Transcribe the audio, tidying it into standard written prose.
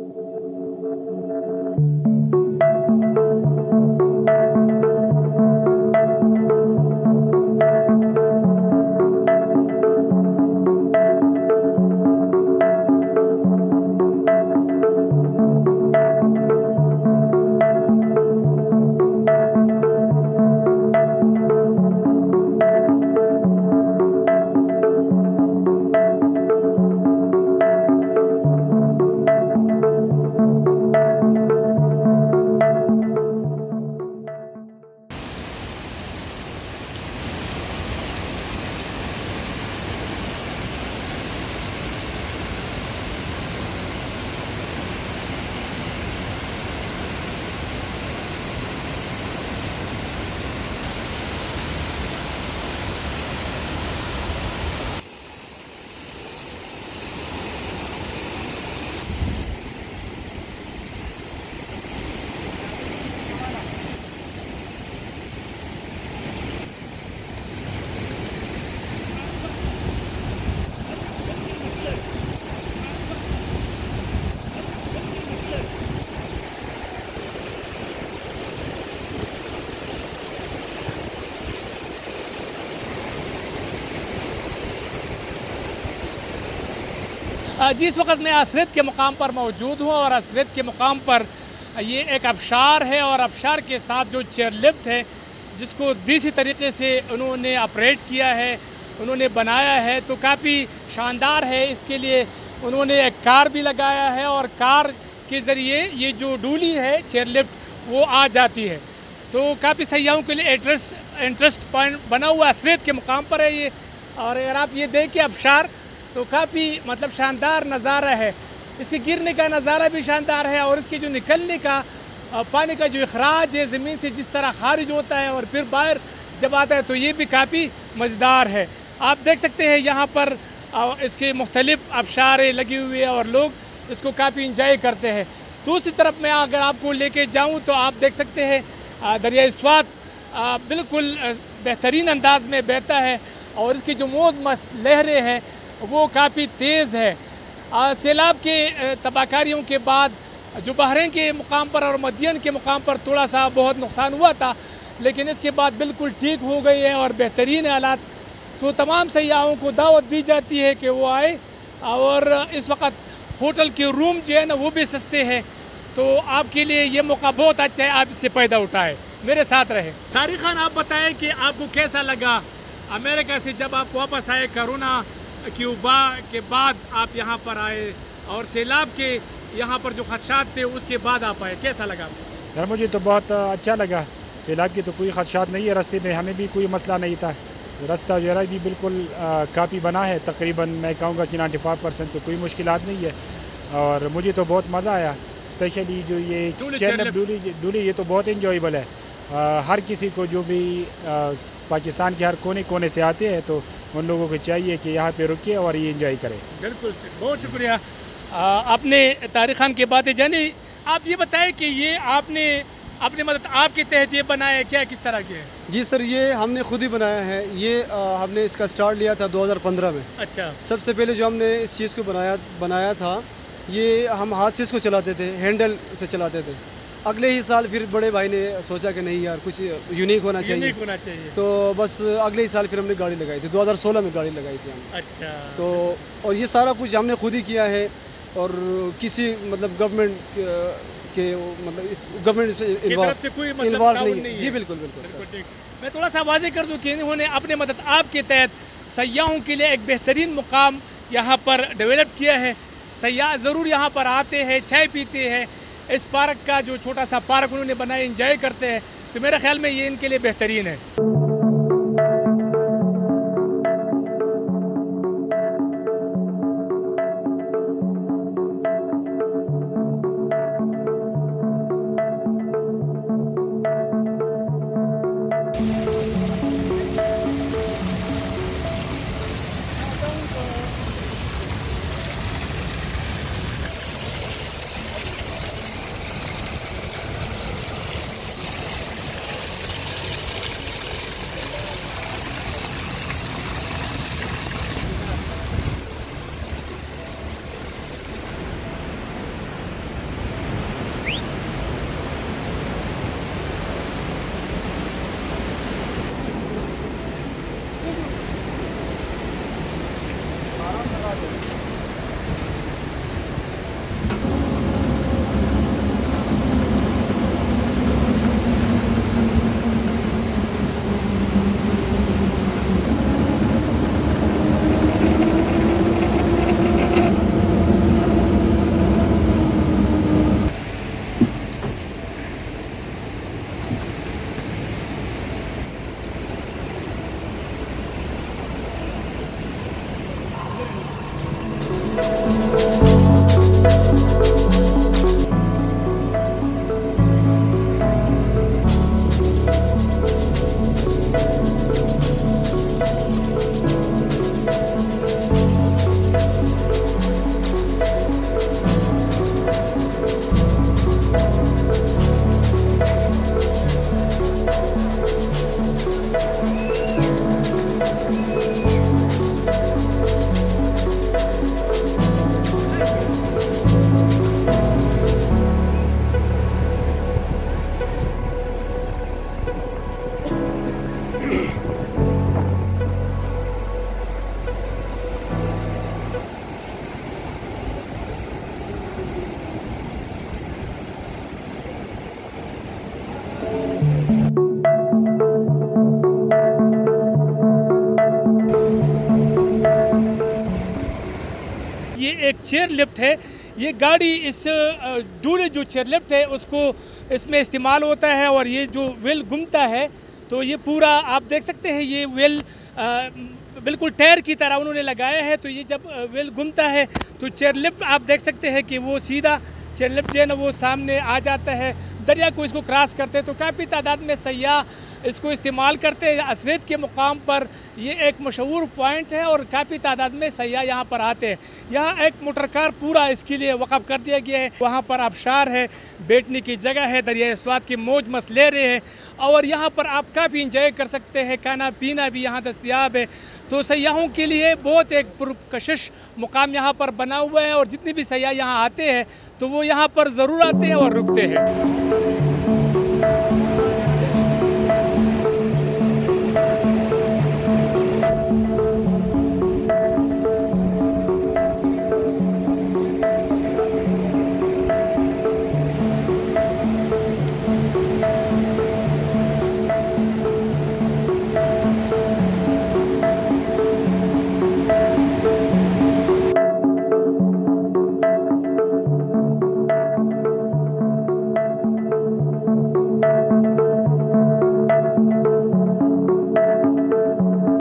जी, इस वक्त मैं असरत के मुकाम पर मौजूद हूँ और असरत के मुकाम पर ये एक आबशार है और आबशार के साथ जो चेयरलिफ्ट है जिसको देसी तरीके से उन्होंने ऑपरेट किया है, उन्होंने बनाया है, तो काफ़ी शानदार है। इसके लिए उन्होंने एक कार भी लगाया है और कार के ज़रिए ये जो डूली है चेयरलिफ्ट वो आ जाती है, तो काफ़ी सयाहों के लिए इंटरेस्ट पॉइंट बना हुआ असरत के मुकाम पर है ये। और अगर आप ये देखें आबशार तो काफ़ी मतलब शानदार नज़ारा है। इसके गिरने का नज़ारा भी शानदार है और इसके जो निकलने का पानी का जो अखराज है ज़मीन से जिस तरह खारिज होता है और फिर बाहर जब आता है तो ये भी काफ़ी मज़ेदार है। आप देख सकते हैं यहाँ पर इसके मुख्तलिफ आबशारें लगी हुई है और लोग इसको काफ़ी इंजॉय करते हैं। दूसरी तरफ मैं अगर आपको लेके जाऊँ तो आप देख सकते हैं दरिया स्वात बिल्कुल बेहतरीन अंदाज में बहता है और इसकी जो मौज मस्त लहरें हैं वो काफ़ी तेज़ है। सैलाब के तबाहकारियों के बाद जो बहरीन के मुकाम पर और मदियन के मुकाम पर थोड़ा सा बहुत नुकसान हुआ था, लेकिन इसके बाद बिल्कुल ठीक हो गई है और बेहतरीन हालात। तो तमाम सयाहों को दावत दी जाती है कि वो आए और इस वक्त होटल के रूम जो है ना वो भी सस्ते हैं, तो आपके लिए ये मौका बहुत अच्छा है, आप इससे फ़ायदा उठाएँ, मेरे साथ रहे। तारिक खान, आप बताएं कि आपको कैसा लगा अमेरिका से जब आप वापस आए कोरोना क्यूबा के बाद आप यहाँ पर आए और सैलाब के यहाँ पर जो खदशात थे उसके बाद आप आए, कैसा लगा? यार मुझे तो बहुत अच्छा लगा। सैलाब की तो कोई खदशात नहीं है, रास्ते में हमें भी कोई मसला नहीं था। रास्ता जो है भी बिल्कुल काफ़ी बना है, तकरीबन मैं कहूँगा कि 95% तो कोई मुश्किलात नहीं है और मुझे तो बहुत मज़ा आया। स्पेशली जो ये डूली ये तो बहुत इंजॉयबल है। हर किसी को जो भी पाकिस्तान के हर कोने कोने से आते हैं तो उन लोगों को चाहिए कि यहाँ पे रुके और ये एंजॉय करें। बिल्कुल, बहुत शुक्रिया। आपने तारिक खान की बातें जानी। आप ये बताएं कि ये आपने अपने मतलब आपके तहत ये बनाया है क्या, किस तरह के है? जी सर, ये हमने खुद ही बनाया है। ये हमने इसका स्टार्ट लिया था 2015 में। अच्छा। सबसे पहले जो हमने इस चीज़ को बनाया था, ये हम हाथ से इसको चलाते थे, हैंडल से चलाते थे। अगले ही साल फिर बड़े भाई ने सोचा कि नहीं यार कुछ यूनिक होना चाहिए, तो बस अगले ही साल फिर हमने गाड़ी लगाई थी। 2016 में गाड़ी लगाई थी हमने। अच्छा। तो और ये सारा कुछ हमने खुद ही किया है और किसी मतलब गवर्नमेंट के मतलब गवर्नमेंट से इन्वॉल्व नहीं है। जी बिल्कुल बिल्कुल। मैं थोड़ा सा वाज़ेह कर दूं कि इन्होंने अपने मदद आपके तहत सयाहों के लिए एक बेहतरीन मुकाम यहाँ पर डेवलप किया है। सयाह ज़रूर यहाँ पर आते हैं, चाय पीते हैं, इस पार्क का जो छोटा सा पार्क उन्होंने बनाया एंजॉय करते हैं, तो मेरे ख्याल में ये इनके लिए बेहतरीन है। एक चेयर लिफ्ट है। ये गाड़ी इस डूले जो चेयर लिफ्ट है उसको इसमें इस्तेमाल होता है और ये जो व्हील घूमता है तो ये पूरा आप देख सकते हैं ये व्हील बिल्कुल टायर की तरह उन्होंने लगाया है। तो ये जब व्हील घूमता है तो चेयर लिफ्ट आप देख सकते हैं कि वो सीधा चेयर लिफ्ट जो है ना वो सामने आ जाता है, दरिया को इसको क्रॉस करते हैं। तो काफ़ी तादाद में सयाह इसको इस्तेमाल करते हैं। असरेत के मुकाम पर ये एक मशहूर पॉइंट है और काफ़ी तादाद में सयाह यहाँ पर आते हैं। यहाँ एक मोटर कार पूरा इसके लिए वक़फ़ कर दिया गया है। वहाँ पर आबशार है, बैठने की जगह है, दरिया स्वात की मौज मस्त ले रहे हैं और यहाँ पर आप काफ़ी इंजॉय कर सकते हैं। खाना पीना भी यहाँ दस्तयाब है। तो सयाहों के लिए बहुत एक पुरकशिश मुकाम यहाँ पर बना हुआ है और जितने भी सयाह यहाँ आते हैं तो वो यहाँ पर ज़रूर आते हैं और रुकते हैं।